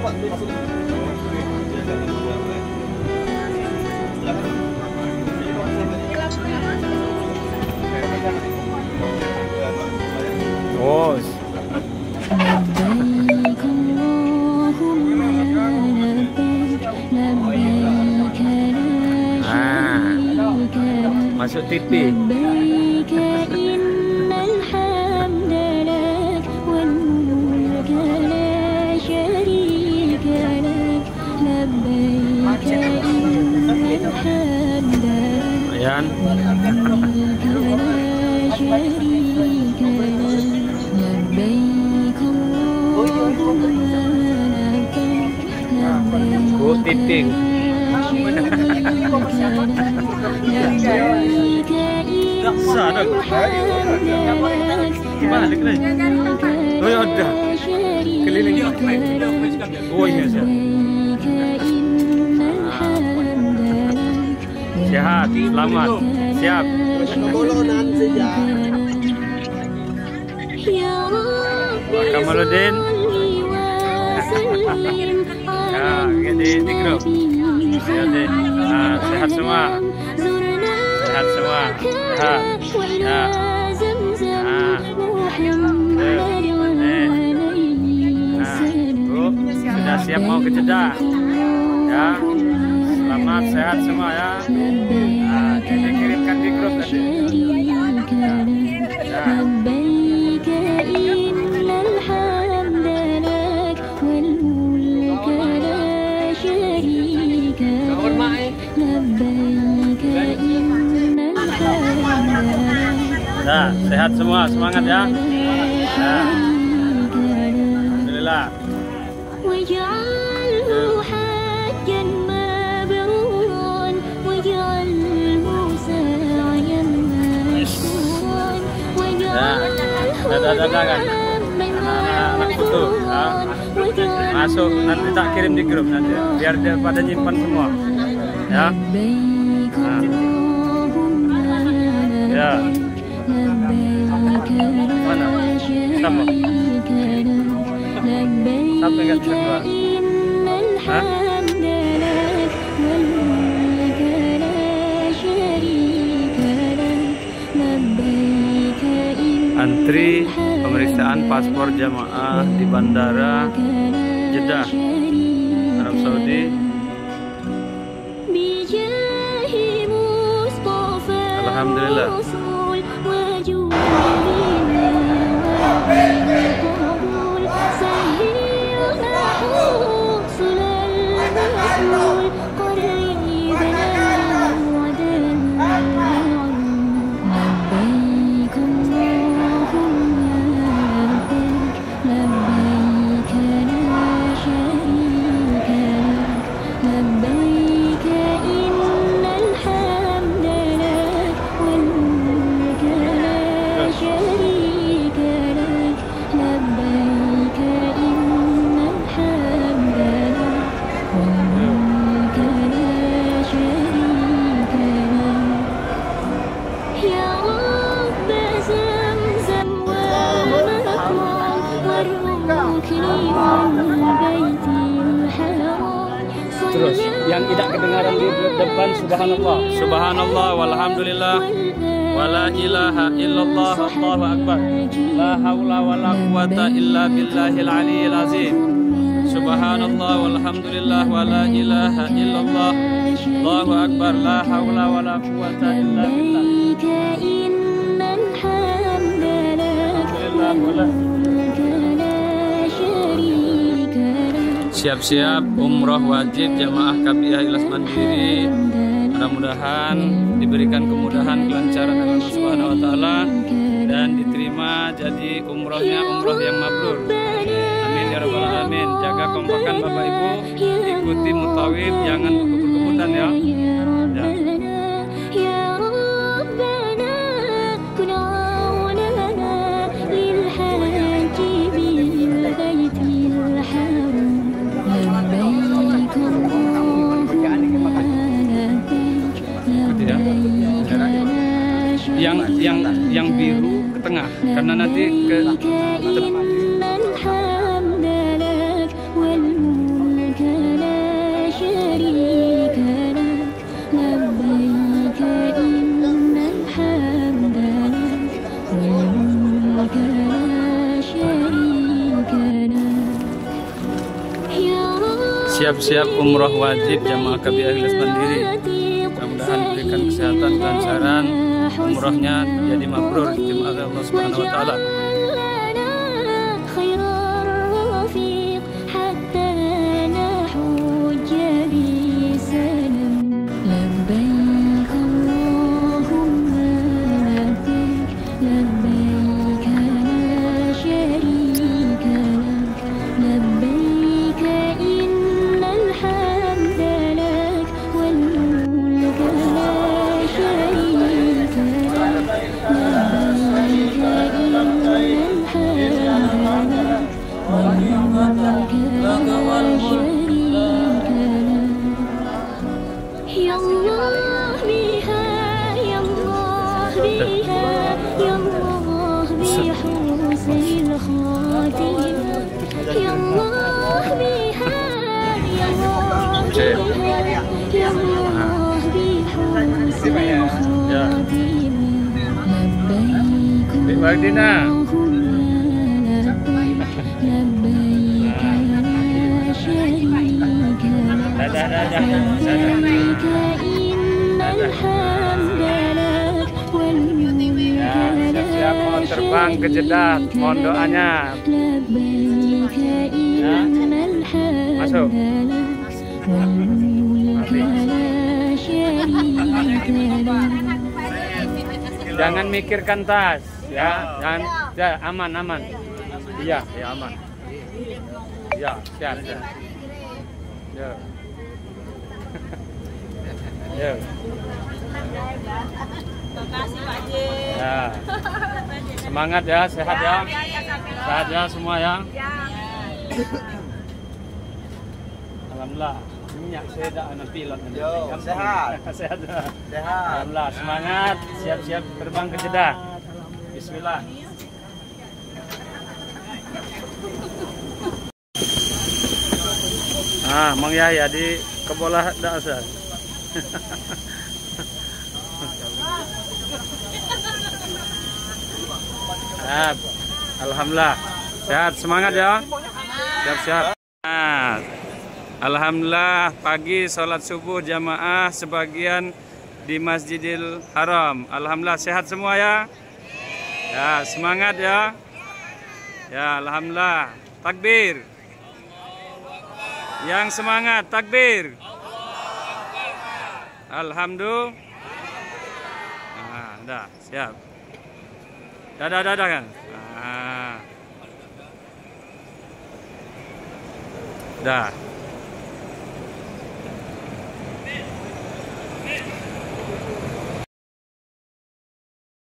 Oh. Masuk TV. Ayan. Bu titing. Sana. Gimana dikeliling? Oh ya udah. Keliling. Oh iya sih. Sehat, selamat, siap. Kamaludin. Ya, gede di grup. Sehat semua. Sehat semua. Sehat. Ya. Bu, sudah siap mau ke Jeddah. Ya. Selamat, sehat semua ya. Nah, ini kirimkan di grup tadi. Ya. Nah, sehat semua, semangat ya. Nah. Alhamdulillah. Ada kan anak-anak foto ya. Masuk nanti tak kirim di grup nanti biar dia pada nyimpan semua ya. Nah. Ya mana sama sampai nggak bisa keluar. Hah? Antri pemeriksaan paspor jamaah di Bandara Jeddah, Arab Saudi. Alhamdulillah. Terus yang tidak kedengaran di depan subhanallah, subhanallah walhamdulillah wala ilaha illallah Allahu akbar la haula wala quwata illa billahil aliyil azim. Subhanallah walhamdulillah wala ilaha illallah Allahu akbar la haula wala quwata illa billah. Siap-siap umroh wajib jamaah Kabiah Ikhlas Mandiri. Mudah-mudahan diberikan kemudahan, kelancaran oleh Allah Subhanahu wa taala dan diterima jadi umrohnya umroh yang mabrur. Amin ya rabbal alamin. Jaga kompakan Bapak Ibu, ikuti mutawif, jangan kebut-kebutan ya. Yang biru ke tengah karena nanti ke siap-siap umroh wajib jamaah KB Ikhlas Mandiri. Mudah-mudahan diberikan kesehatan, kelancaran umrohnya jadi mabrur di Allah Subhanahu wa taala. Wardina. Siap-siap mau terbang ke Jeddah, mohon doanya. Ya. Masuk. Jangan mikirkan tas, ya, jangan, ya, aman. Iya, ya aman. Ya, siap. Ya. Ya. Ya. Semangat ya, sehat ya. Sehat ya semua ya. Alhamdulillah. Minyak saya anak pilot. Sehat. Sehat. Sehat. Alhamdulillah, semangat, siap-siap terbang ke Jeddah. Bismillah. Mang Yahya di Kebolah Dasar. Alhamdulillah, sehat, semangat ya. Siap-siap. Alhamdulillah, pagi sholat subuh jamaah sebagian di Masjidil Haram. Alhamdulillah sehat semua ya. Ya, semangat ya. Ya, alhamdulillah. Takbir. Yang semangat, takbir. Alhamdulillah. Dah, siap. Dah kan. Dah.